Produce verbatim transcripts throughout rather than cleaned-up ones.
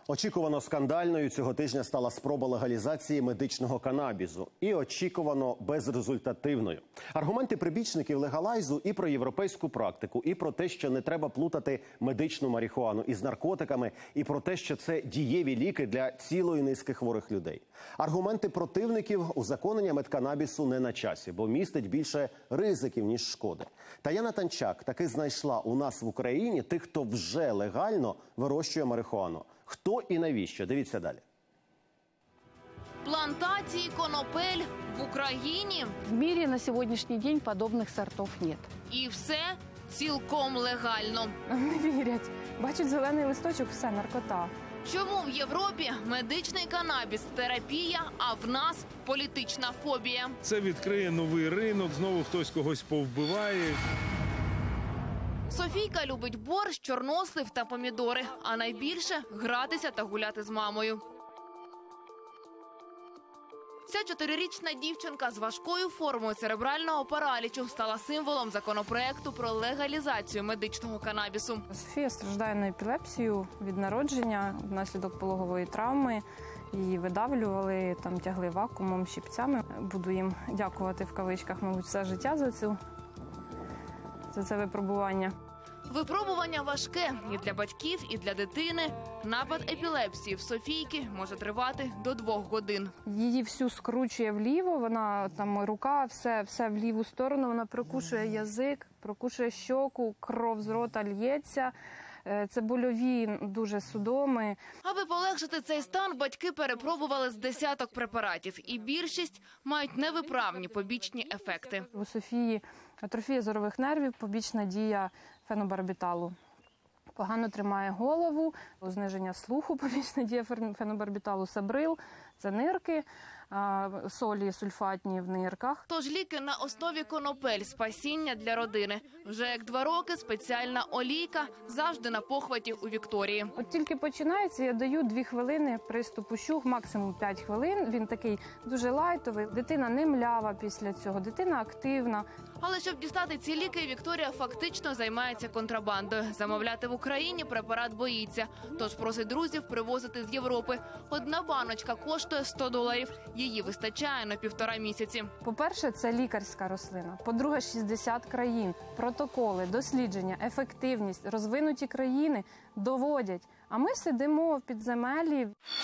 Очікувано скандальною цього тижня стала спроба легалізації медичного канабісу. І очікувано безрезультативною. Аргументи прибічників легалайзу і про європейську практику, і про те, що не треба плутати медичну марихуану із наркотиками, і про те, що це дієві ліки для цілої низки хворих людей. Аргументи противників узаконення медканабісу не на часі, бо містить більше ризиків, ніж шкоди. Таяна Танчак таки знайшла у нас в Україні тих, хто вже легально вирощує марихуану. Хто і навіщо? Дивіться далі. Плантації конопель в Україні. В мире на сегодняшний день подобных сортов нет. І все цілком легально. Не вірять. Бачать зелений листочок, все, наркота. Чому в Європі медичний канабіс – терапія, а в нас – політична фобія? Це відкриє новий ринок, знову хтось когось повбиває. Софійка любить борщ, чорнослив та помідори, а найбільше – гратися та гуляти з мамою. Ця чотирирічна дівчинка з важкою формою церебрального паралічу стала символом законопроекту про легалізацію медичного канабісу. Софія страждає на епілепсію від народження внаслідок пологової травми. Її видавлювали, там тягли вакуумом, щипцями. Буду їм дякувати в кавичках, мабуть, все життя за цю, за це випробування. Випробування важке і для батьків, і для дитини. Напад епілепсії в Софійки може тривати до двох годин. Її всю скручує вліво, вона там рука, все, все в ліву сторону, вона прокушує язик, прокушує щоку, кров з рота л'ється. Це больові дуже судоми. Аби полегшити цей стан, батьки перепробували з десяток препаратів. І більшість мають невиправні побічні ефекти. У Софії атрофія зорових нервів, побічна дія фенобарбіталу. Погано тримає голову, зниження слуху, побічна дія фенобарбіталу, сабрил, це нирки, солі сульфатні в нирках. Тож ліки на основі конопель – спасіння для родини. Вже як два роки спеціальна олійка завжди на похваті у Вікторії. От тільки починається, я даю дві хвилини приступу щух, максимум п'ять хвилин. Він такий дуже лайтовий. Дитина не млява після цього, дитина активна. Але щоб дістати ці ліки, Вікторія фактично займається контрабандою. Замовляти в Україні препарат боїться. Тож просить друзів привозити з Європи. Одна баночка коштує сто доларів. Її вистачає на півтора місяці. По-перше, це лікарська рослина. По-друге, шістдесят країн. Протоколи, дослідження, ефективність, розвинуті країни доводять. А ми сидимо в підземеллі.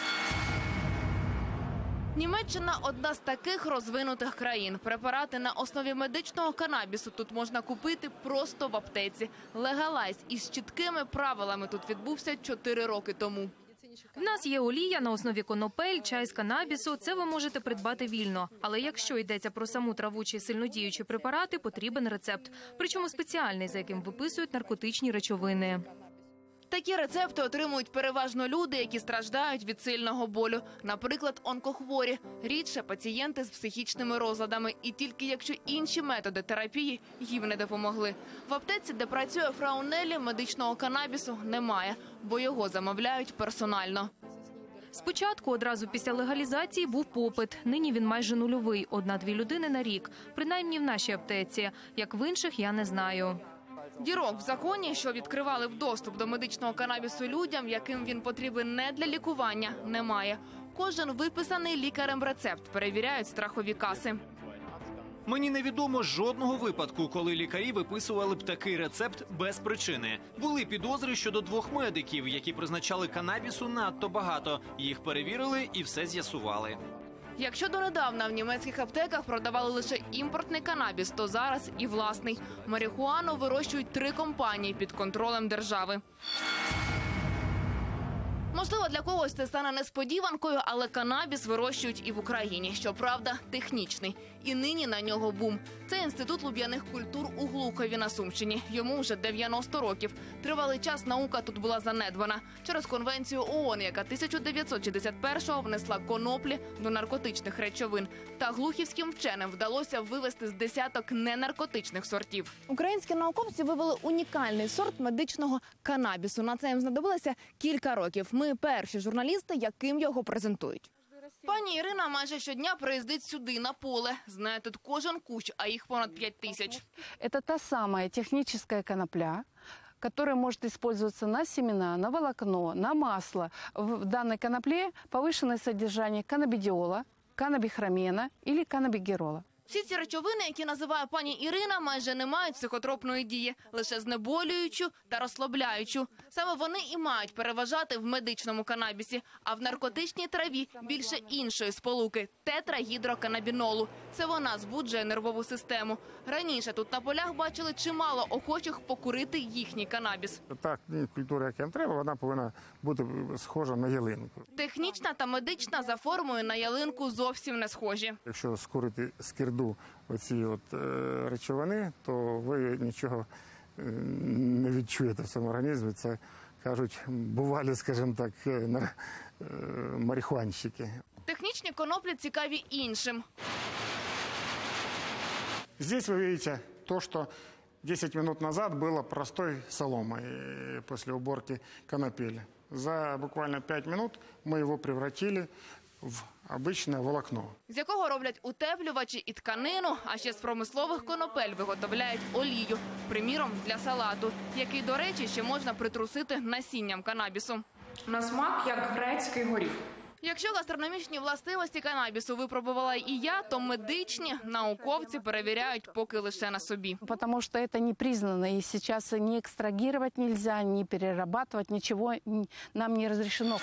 Німеччина – одна з таких розвинутих країн. Препарати на основі медичного канабісу тут можна купити просто в аптеці. Легалайз із чіткими правилами тут відбувся чотири роки тому. В нас є олія на основі конопель, чай з канабісу. Це ви можете придбати вільно. Але якщо йдеться про саму траву чи сильнодіючі препарати, потрібен рецепт. Причому спеціальний, за яким виписують наркотичні речовини. Такі рецепти отримують переважно люди, які страждають від сильного болю. Наприклад, онкохворі, рідше пацієнти з психічними розладами. І тільки якщо інші методи терапії їм не допомогли. В аптеці, де працює фрау Неллі, медичного канабісу немає, бо його замовляють персонально. Спочатку, одразу після легалізації, був попит. Нині він майже нульовий – одна-дві людини на рік. Принаймні в нашій аптеці. Як в інших, я не знаю. Дірок в законі, що відкривали б доступ до медичного канабісу людям, яким він потрібен не для лікування, немає. Кожен виписаний лікарем рецепт перевіряють страхові каси. Мені невідомо жодного випадку, коли лікарі виписували б такий рецепт без причини. Були підозри щодо двох медиків, які призначали канабісу надто багато. Їх перевірили і все з'ясували. Якщо донедавна в німецьких аптеках продавали лише імпортний канабіс, то зараз і власний. Марихуану вирощують три компанії під контролем держави. Можливо, для когось це стане несподіванкою, але канабіс вирощують і в Україні. Щоправда, технічний. І нині на нього бум. Це інститут луб'яних культур у Глухові на Сумщині. Йому вже дев'яносто років. Тривалий час наука тут була занедбана. Через конвенцію ООН, яка тисяча дев'ятсот шістдесят першого внесла коноплі до наркотичних речовин. Та глухівським вченим вдалося вивести з десяток ненаркотичних сортів. Українські науковці вивели унікальний сорт медичного канабісу. На це їм знадобилося кілька років. Ми перші журналісти, яким його презентують. Пані Ірина майже щодня приїздить сюди, на поле. Знає тут кожен кущ, а їх понад п'ять тисяч. Это та самая техническая конопля, который может использоваться на семена, на волокно, на масло. В данной конопле повышенное содержание каннабидиола, каннабихромена или каннабигерола. Всі ці речовини, які називає пані Ірина, майже не мають психотропної дії, лише знеболюючу та розслабляючу. Саме вони і мають переважати в медичному канабісі, а в наркотичній траві більше іншої сполуки – тетрагідроканабінолу. Це вона збуджує нервову систему. Раніше тут на полях бачили чимало охочих покурити їхній канабіс. Та культура, яка їм треба, вона повинна бути схожа на ялинку. Технічна та медична за формою на ялинку зовсім не схожі. Якщо скурити скирду оці от е, речовини, то ви нічого е, не відчуєте в цьому організмі. Це, кажуть, бувалі, скажімо так, е, е, марихуанщики. Технічні коноплі цікаві іншим. Здесь вы видите то, что десять минут назад было простой соломой э, после уборки конопель. За буквально пять минут мы его превратили в обычное волокно. З якого роблять утеплювачі і тканину, а ще з промислових конопель виготовляють олію, приміром для салату, який, до речі, ще можна притрусити насінням канабісу. На смак як грецький горіх. Якщо гастрономічні властивості канабісу випробувала і я, то медичні науковці перевіряють поки лише на собі. Потому что это не признано, и сейчас ни экстрагировать нельзя, ни перерабатывать, ничего нам не разрешено.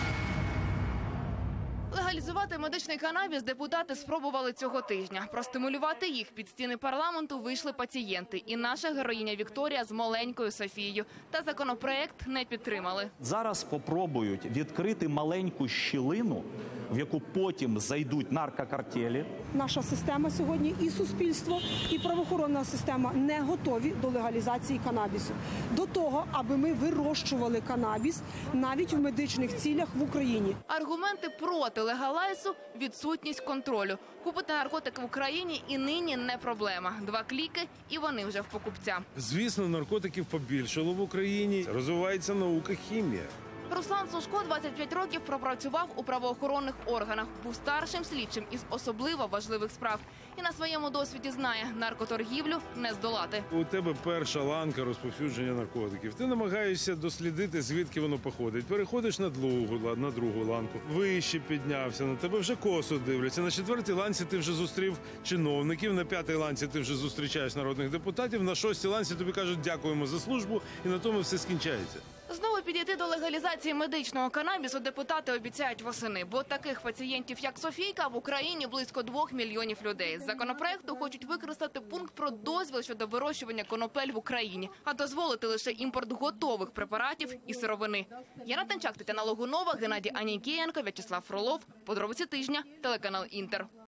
Легалізувати медичний канабіс депутати спробували цього тижня. Простимулювати їх під стіни парламенту вийшли пацієнти. І наша героїня Вікторія з маленькою Софією. Та законопроект не підтримали. Зараз попробують відкрити маленьку щілину, в яку потім зайдуть наркокартелі. Наша система сьогодні і суспільство, і правоохоронна система не готові до легалізації канабісу. До того, аби ми вирощували канабіс навіть в медичних цілях в Україні. Аргументи проти легалайзу – відсутність контролю. Купити наркотик в Україні і нині не проблема. Два кліки – і вони вже в покупця. Звісно, наркотиків побільшало в Україні. Розвивається наука, хімія. Руслан Сушко двадцять п'ять років пропрацював у правоохоронних органах. Був старшим слідчим із особливо важливих справ. І на своєму досвіді знає – наркоторгівлю не здолати. У тебе перша ланка розповсюдження наркотиків. Ти намагаєшся дослідити, звідки воно походить. Переходиш на другу, на другу ланку. Вище піднявся, на тебе вже косо дивляться. На четвертій ланці ти вже зустрів чиновників, на п'ятій ланці ти вже зустрічаєш народних депутатів, на шостій ланці тобі кажуть «дякуємо за службу» і на тому все скінчається. Знову підійти до легалізації медичного канабісу депутати обіцяють восени, бо таких пацієнтів, як Софійка, в Україні близько двох мільйонів людей. З законопроекту хочуть використати пункт про дозвіл щодо вирощування конопель в Україні, а дозволити лише імпорт готових препаратів і сировини. Яна Танчак, Тетяна Логунова, Геннадій Анікієнко, В'ячеслав Фролов. Подробиці тижня, телеканал «Інтер».